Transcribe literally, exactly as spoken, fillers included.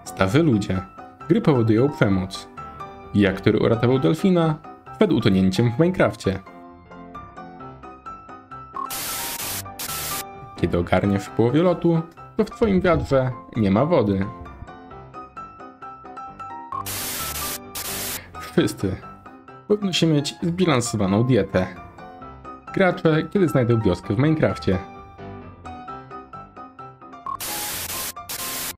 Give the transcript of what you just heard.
Stawy ludzie. Gry powodują przemoc. Jak który uratował delfina przed utonięciem w Minecrafcie. Kiedy ogarniesz w połowie lotu, to w twoim wiadrze nie ma wody. Wszyscy powinno się mieć zbilansowaną dietę. Gracze, kiedy znajdą wioskę w Minecrafcie.